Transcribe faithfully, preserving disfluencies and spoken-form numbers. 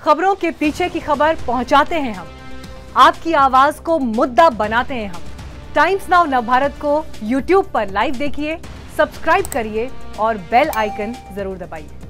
खबरों के पीछे की खबर पहुंचाते हैं हम, आपकी आवाज को मुद्दा बनाते हैं हम। टाइम्स नाउ नवभारत को यूट्यूब पर लाइव देखिए, सब्सक्राइब करिए और बेल आइकन जरूर दबाइए।